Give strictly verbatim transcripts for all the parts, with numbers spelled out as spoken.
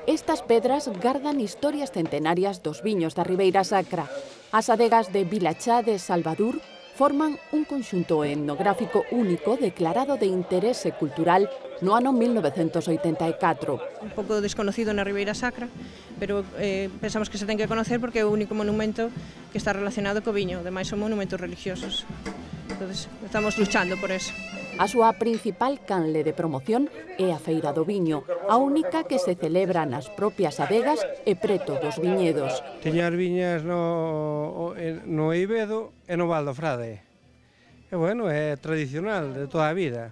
Estas pedras gardan historias centenarias dos viños da Ribeira Sacra. As adegas de Vilachá de Salvador forman un conxunto etnográfico único declarado de interese cultural no ano mil novecentos oitenta e catro. Un pouco desconocido na Ribeira Sacra, pero eh, pensamos que se ten que conocer porque é o único monumento que está relacionado co viño, demais son monumentos religiosos. Entonces, estamos luchando por eso. A súa principal canle de promoción é a Feira do Viño, a única que se celebra nas propias adegas e preto dos viñedos. Teñar viñas no, no Eivedo e no Val do Frade. E bueno, é tradicional de toda a vida.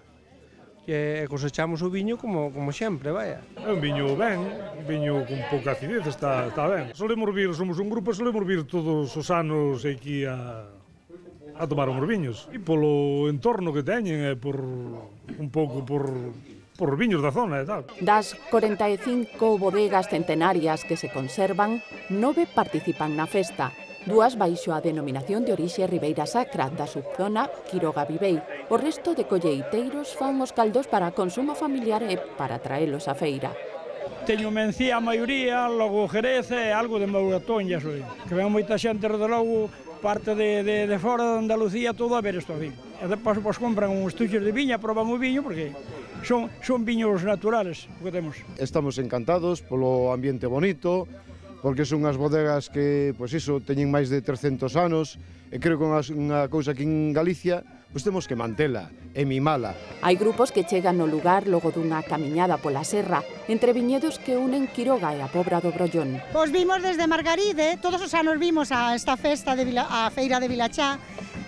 E cosechamos o viño como, como sempre, vaya. É un viño ben, un viño con pouca acidez, está, está ben. Solemos vir, somos un grupo, solemos vir todos os anos aquí a... a tomar uns viños. E polo entorno que teñen, e por un pouco por, por viños da zona e tal. Das corenta e cinco bodegas centenarias que se conservan, nove participan na festa. Dúas baixo a denominación de orixe Ribeira Sacra, da subzona Quiroga Vivei. O resto de colleiteiros fan os caldos para consumo familiar e para traelos á feira. Teño mencía a maioría, logo Jerez e algo de Mouratoña, que ven moita xente desde logo, parte de, de, de fora de Andalucía, todo a ver isto aquí. E depois pues, compran uns estuches de viña, proban o viño, porque son, son viños naturales que temos. Estamos encantados polo ambiente bonito, porque son unhas bodegas que, pois iso, teñen máis de trescentos anos, e creo que unha cousa que en Galicia, pois temos que mantela e mimala. Hai grupos que chegan no lugar logo dunha camiñada pola serra, entre viñedos que unen Quiroga e a Pobra do Brollón. Pois vimos desde Margaride, todos os anos vimos a esta festa, de Vila, a feira de Vilachá,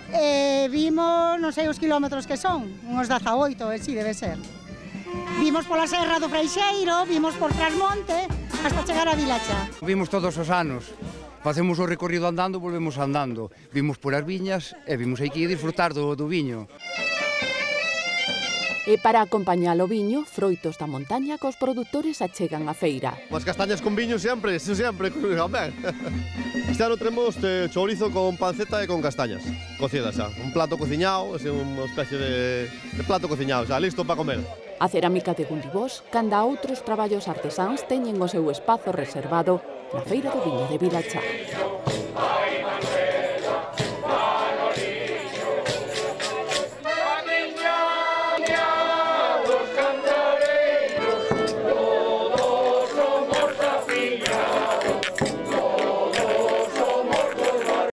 e vimos, non sei os kilómetros que son, uns dezaoito, e si debe ser. Vimos pola serra do Freixeiro, vimos por Trasmonte, hasta chegar a Vilachá. Vimos todos os anos, facemos o recorrido andando, volvemos andando. Vimos por as viñas e vimos aquí disfrutar do, do viño. E para acompañar o viño, froitos da montaña que os produtores achegan á feira. As castañas con viño sempre, sempre, ben. Este ano temos chourizo con panceta e con castañas cocidas xa. Un plato cociñado, é unha especie de, de plato cociñado, xa, listo para comer. A cerámica de Gundibós, canda outros traballos artesáns teñen o seu espazo reservado na Feira do Viño de Vilachá.